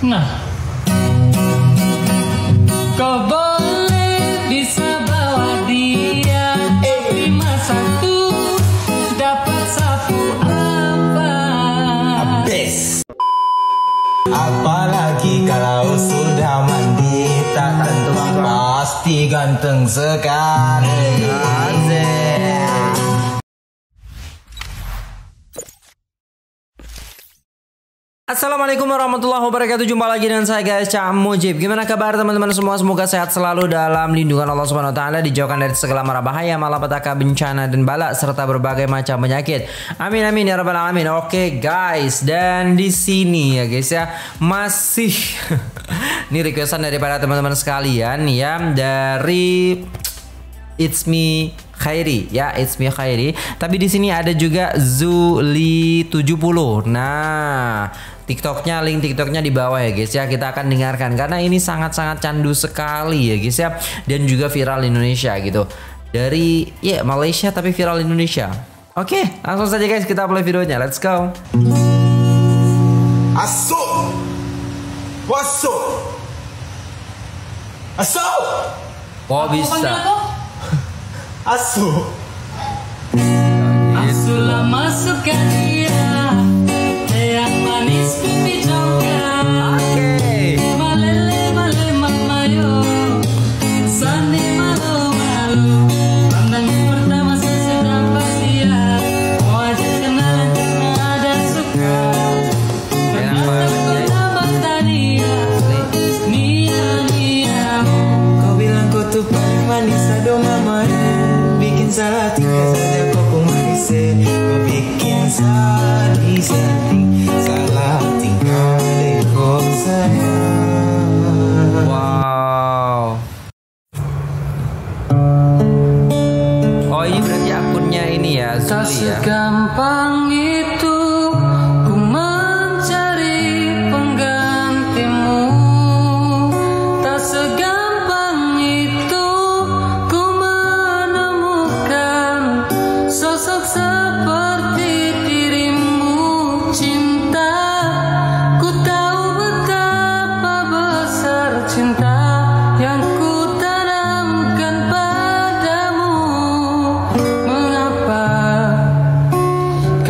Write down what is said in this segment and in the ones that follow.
Nah, kau boleh bisa bawa dia, tapi masa itu dapat sapu apa? Habis. Apalagi kalau sudah mandi, tak tentu pasti ganteng sekali. Assalamualaikum warahmatullahi wabarakatuh. Jumpa lagi dengan saya guys, Cak Mujib. Gimana kabar teman-teman semua? Semoga sehat selalu dalam lindungan Allah Subhanahu wa taala, dijauhkan dari segala mara bahaya, malapetaka, bencana dan bala serta berbagai macam penyakit. Amin amin ya rabbal alamin. Oke guys, dan di sini ya guys ya, masih ini requestan daripada teman-teman sekalian ya, dari It's Me Khairi ya, It's Me Khairi. Tapi di sini ada juga Zuli70. Nah, TikToknya, link TikToknya di bawah ya guys ya. Kita akan dengarkan karena ini sangat-sangat candu sekali ya guys ya, dan juga viral di Indonesia gitu. Dari ya Malaysia tapi viral di Indonesia. Oke, langsung saja guys kita play videonya. Let's go. Asuk. Wasuk. Asuk. Oh bisa. Asuk. Asulah masukkan dia, yang manis pipi congkak. Oke. Malele male mamayo, sani malu malu. Pandangan pertama sesedap dia, mau aja kenalan karena ada suka. Ternyata kau tambah tania, nia. Kau bilang kau tuh paling manis, aduh mama. Bikin salah tinggal saja kau manis. Kau bikin sedih, salah tinggal deh kau sayang. Wow. Oh ini berarti akunnya ini ya, Tak Zuli ya. segampang itu ku mencari penggantimu. Tak segampang itu ku menemukan sosok seperti dirimu. Cinta, ku tahu betapa besar cinta yang ku tanamkan padamu. Mengapa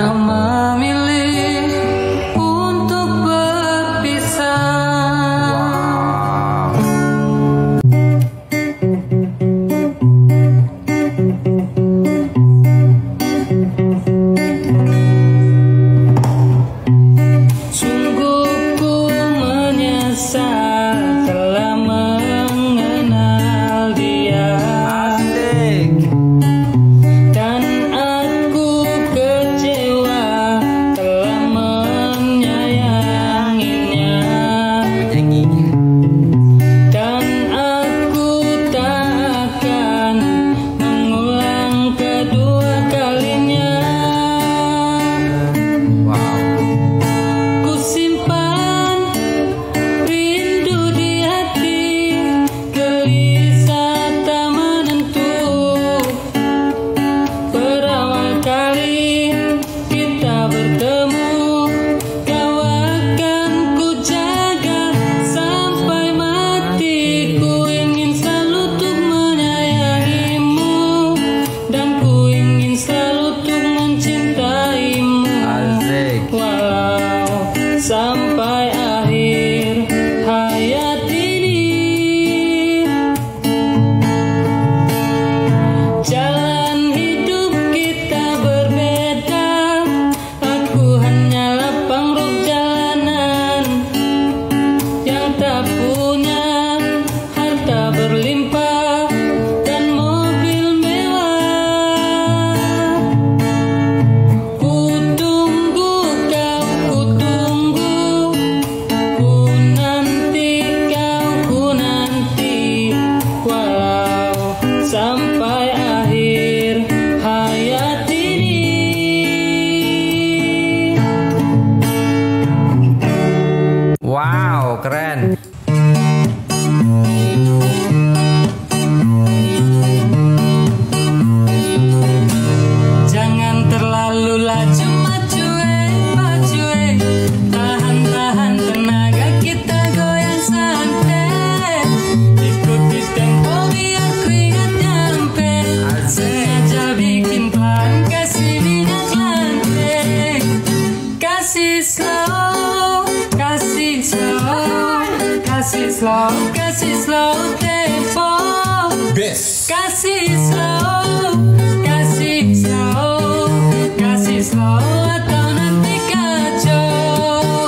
kasih slow tempo. Best. Kasih slow, kasih slow, kasih slow atau nanti kacau.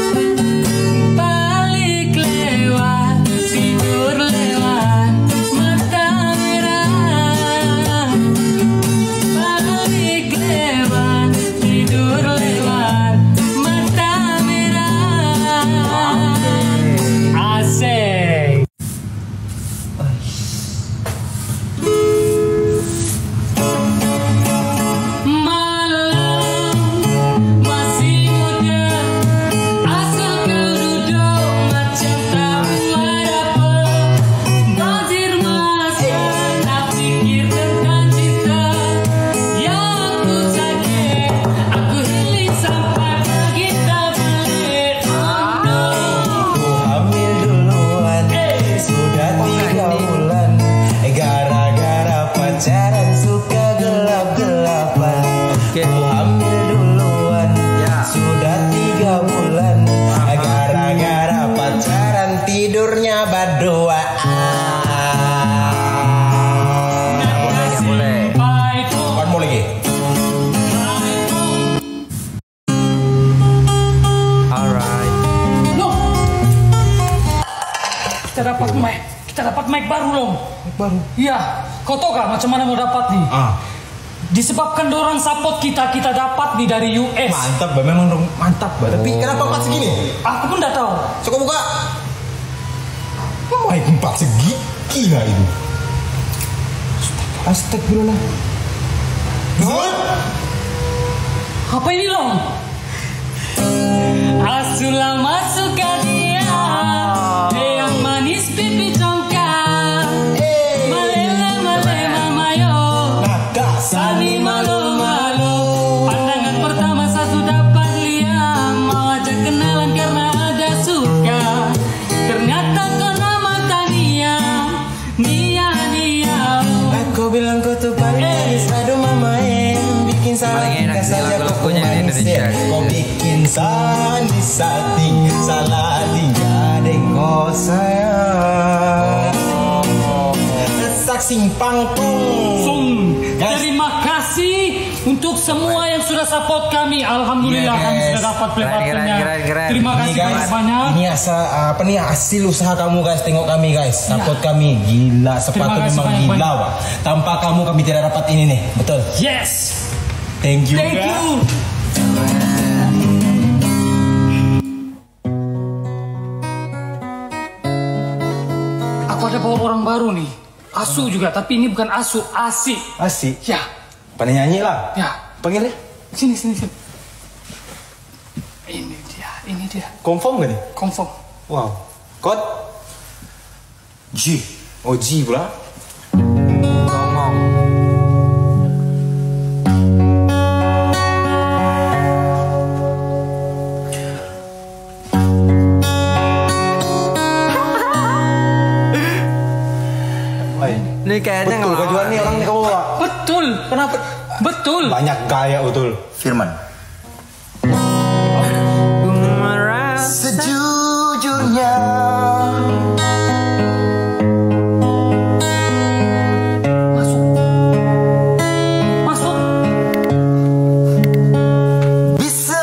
Balik lewat, tidur lewat mata merah. Balik lewat, tidur lewat mata merah. Asik. Pacaran suka gelap-gelapan. Aku hamil duluan, sudah 3 bulan. Gara-gara pacaran tidurnya berdua. Boleh. Kan mau lagi? Alright. Loh, kita dapat mic baru loh. Mic baru? Iya, kau tahu gak macam mana mau dapat nih? Disebabkan dorang support kita dapat nih dari US. Mantap, memang mantap. Tapi kenapa 4 segini? Aku pun udah tahu. Coba buka. Mic 4 segi? Gila itu. Astagfirullah. Zul? Apa ini loh? Asulah masuk ke dia, yang manis pipi congkak. Malele mamayo, sani malu-malu. Pandangan pertama saya sudah dapat lihat, mau ajak kenalan karena ada suka. Ternyata kau nama Tania, Nia. Aku bilang kau tuh paling manis, aduh mama bikin salah tingkah saja kau manis. Kau bikin salah tingkah deh kau sayang. Saksing pangkung. Terima kasih untuk semua yang sudah support kami. Alhamdulillah kami sudah dapat playpartnernya. Terima kasih banyak. Ini hasil usaha kamu guys. Tengok kami guys, support kami. Gila, sepatu memang gila Pak. Tanpa kamu kami tidak dapat ini nih. Betul. Yes. Thank you. Thank you. Aku ada bawa orang baru nih. Asu juga, tapi ini bukan asu, Asi. Asik. Ya. Pandai nyanyi lah. Ya. Panggil deh. Sini. Ini dia. Confirm gak nih? Confirm. Wow. Kod? G. Oh G pula. Ngomong. Ini kayaknya betul kejuan nih orang nih kamu bawa. Betul. Kenapa? Betul. Banyak gaya betul. Firman. Sejujurnya Masuk. bisa.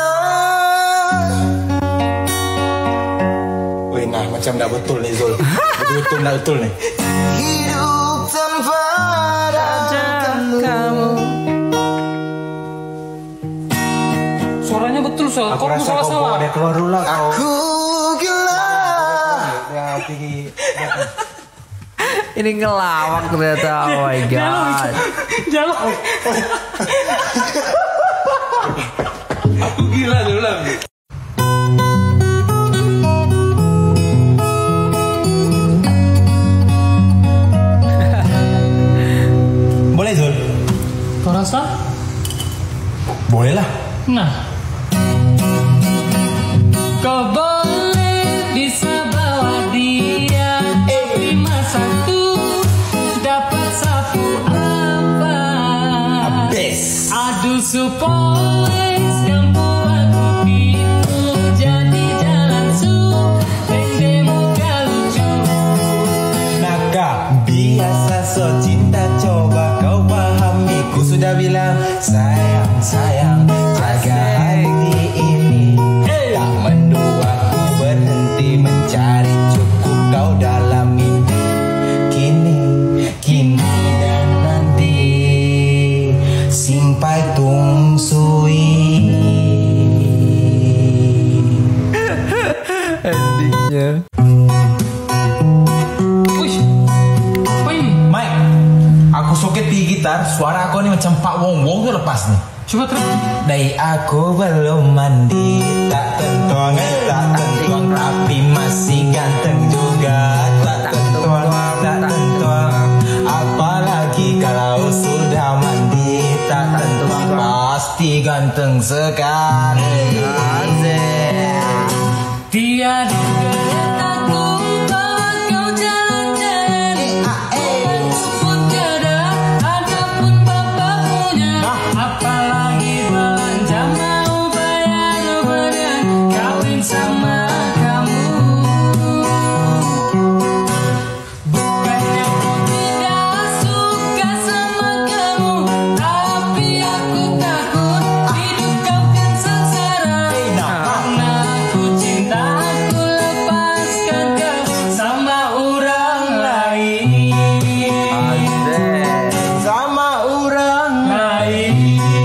Wih, nah macam dah betul nih Zul. Betul nih. Hidup tanpa kamu. Suaranya betul soal. Aku rasa kau ada keluar dulu lah kau. Aku gila. Ya pergi. Ini ngelawak ternyata. Oh my god. Jalan. Aku gila dulu lah. Boleh Zul? Kau rasa? Boleh lah. Nah. Kau boleh bisa bawa dia 51 dapat sapu apa? Abis. Aduh supoles yang buatku itu jadi jalan su pendek muka lucu Biasa so cinta, coba kau pahami. Ku sudah bilang sayang, sayang, jaga hati ini. Tak mendua ku berhenti mencari, cukup kau dalam mimpi. Kini, kini dan nanti, simpai tung sui. Endingnya. Mike, aku soket di gitar, suara aku nih macam Pak Wong Wong tuh lepas nih. Coba terus. Dari aku belum mandi, tak tentuang, tapi masih ganteng juga. Tak tentuang, apalagi kalau sudah mandi. Tak tentuang, pasti ganteng sekali. Tiada keretaku bawa kau jalan-jalan. Obatku pun tiada, adapun bapak punya. Apalagi belanja mau bayar beran, kawin sama kamu. Bukannya aku tidak suka sama kamu, tapi aku takut hidup kau kan sengsara. Karena aku cinta, aku lepaskan kau sama orang lain. Sama orang Lain.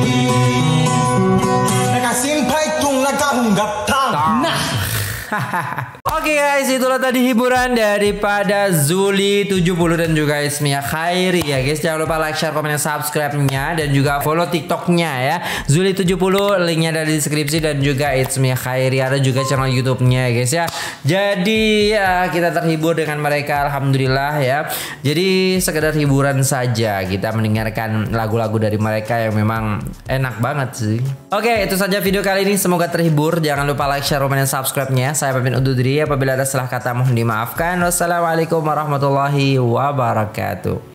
mereka simpai tung nagahunggap tang. Nah, Oke guys, itulah tadi hiburan daripada Zuli 70 dan juga Ismia Khairi ya guys. Jangan lupa like, share, komen, dan subscribe-nya, dan juga follow TikTok-nya ya. Zuli 70, linknya ada di deskripsi, dan juga Ismia Khairi ada juga channel YouTube-nya ya guys ya. Jadi ya, kita terhibur dengan mereka, alhamdulillah ya. Jadi sekedar hiburan saja, kita mendengarkan lagu-lagu dari mereka yang memang enak banget sih. Oke, itu saja video kali ini, semoga terhibur. Jangan lupa like, share, komen, dan subscribe-nya. Saya pamit undur diri, apabila ada salah kata mohon dimaafkan. Wassalamualaikum warahmatullahi wabarakatuh.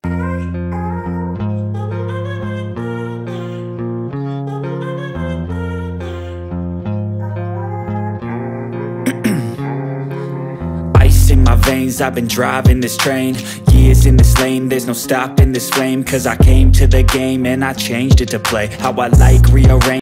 Ice in my veins, I've been driving this train. Years in this lane, there's no stopping this flame. Cause I came to the game and I changed it to play how I like, rearrange